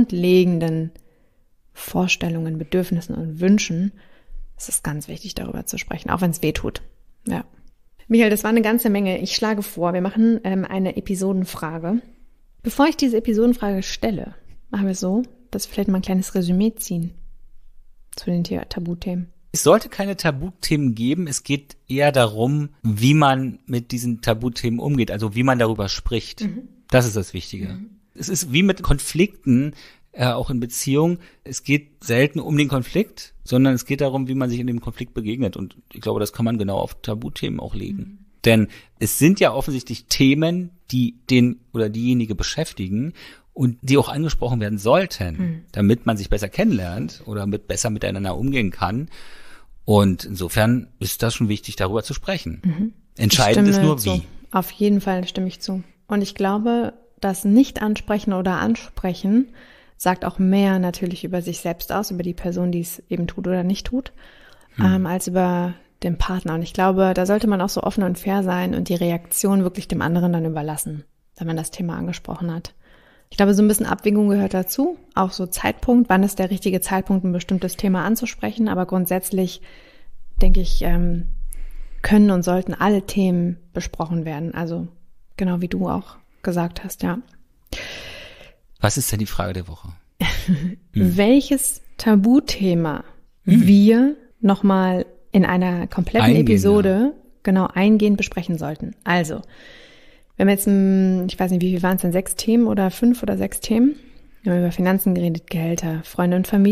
Vorstellungen, Bedürfnissen und Wünschen ist es ganz wichtig, darüber zu sprechen, auch wenn es weh tut. Ja. Michael, das war eine ganze Menge. Ich schlage vor, wir machen eine Episodenfrage. Bevor ich diese Episodenfrage stelle, machen wir es so, dass wir vielleicht mal ein kleines Resümee ziehen zu den Tabuthemen. Es sollte keine Tabuthemen geben. Es geht eher darum, wie man mit diesen Tabuthemen umgeht, also wie man darüber spricht. Das ist das Wichtige. Es ist wie mit Konflikten, auch in Beziehungen. Es geht selten um den Konflikt, sondern es geht darum, wie man sich in dem Konflikt begegnet. Und ich glaube, das kann man genau auf Tabuthemen auch legen. Denn es sind ja offensichtlich Themen, die den oder diejenige beschäftigen und die auch angesprochen werden sollten, damit man sich besser kennenlernt oder besser miteinander umgehen kann. Und insofern ist das schon wichtig, darüber zu sprechen. Entscheidend ist nur wie. Auf jeden Fall stimme ich zu. Und ich glaube, das Nicht-Ansprechen oder Ansprechen sagt auch mehr natürlich über sich selbst aus, über die Person, die es eben tut oder nicht tut, als über den Partner. Und ich glaube, da sollte man auch so offen und fair sein und die Reaktion wirklich dem anderen dann überlassen, wenn man das Thema angesprochen hat. Ich glaube, so ein bisschen Abwägung gehört dazu, auch so Zeitpunkt, wann ist der richtige Zeitpunkt, ein bestimmtes Thema anzusprechen, aber grundsätzlich, denke ich, können und sollten alle Themen besprochen werden, also genau wie du auch gesagt hast, ja. Was ist denn die Frage der Woche? Welches Tabuthema wir nochmal in einer kompletten Episode genau eingehend besprechen sollten. Also, wir haben jetzt, ich weiß nicht, wie viel waren es denn, 6 Themen oder 5 oder 6 Themen? Wir haben über Finanzen geredet, Gehälter, Freunde und Familie.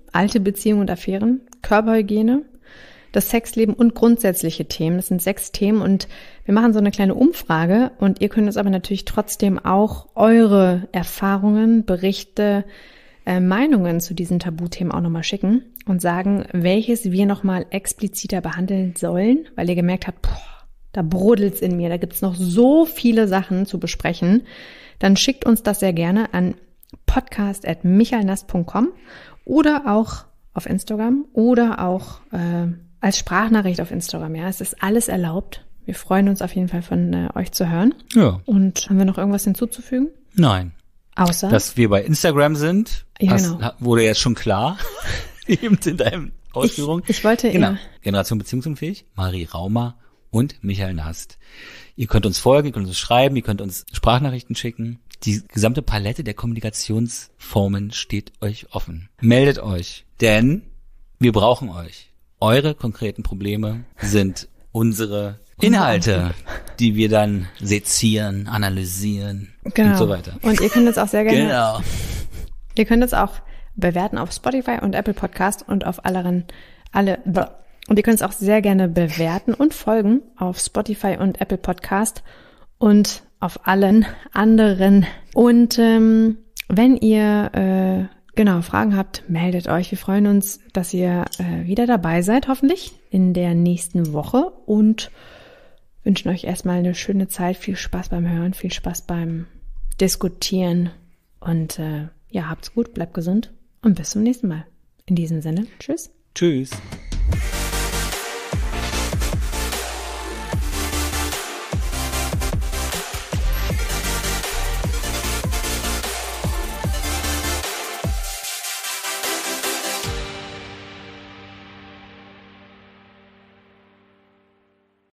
alte Beziehungen und Affären, Körperhygiene, das Sexleben und grundsätzliche Themen. Das sind 6 Themen und wir machen so eine kleine Umfrage und ihr könnt uns aber natürlich trotzdem auch eure Erfahrungen, Berichte, Meinungen zu diesen Tabuthemen auch nochmal schicken und sagen, welches wir nochmal expliziter behandeln sollen, weil ihr gemerkt habt, da brodelt's in mir, da gibt's noch so viele Sachen zu besprechen. Dann schickt uns das sehr gerne an podcast@michaelnast.com oder auch auf Instagram oder auch als Sprachnachricht auf Instagram. Ja, es ist alles erlaubt. Wir freuen uns auf jeden Fall von euch zu hören. Ja. Und haben wir noch irgendwas hinzuzufügen? Nein. Außer? Dass wir bei Instagram sind, ja, genau. Wurde jetzt schon klar, eben in deinem Ausführung. Ich wollte, genau. ja. Generation Beziehungsunfähig, Marie Raumer und Michael Nast. Ihr könnt uns folgen, ihr könnt uns schreiben, ihr könnt uns Sprachnachrichten schicken. Die gesamte Palette der Kommunikationsformen steht euch offen. Meldet euch, denn wir brauchen euch. Eure konkreten Probleme sind unsere Inhalte, die wir dann sezieren, analysieren und so weiter. Und ihr könnt uns auch sehr gerne, genau. Ihr könnt uns auch bewerten auf Spotify und Apple Podcast und auf und ihr könnt es auch sehr gerne bewerten und folgen auf Spotify und Apple Podcast und auf allen anderen. Und wenn ihr Fragen habt, meldet euch. Wir freuen uns, dass ihr wieder dabei seid, hoffentlich in der nächsten Woche und wünschen euch erstmal eine schöne Zeit. Viel Spaß beim Hören, viel Spaß beim Diskutieren und habt's gut, bleibt gesund und bis zum nächsten Mal. In diesem Sinne, tschüss. Tschüss.